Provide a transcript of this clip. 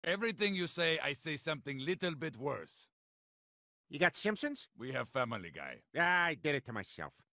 Everything you say, I say something little bit worse. You got Simpsons? We have Family Guy. I did it to myself.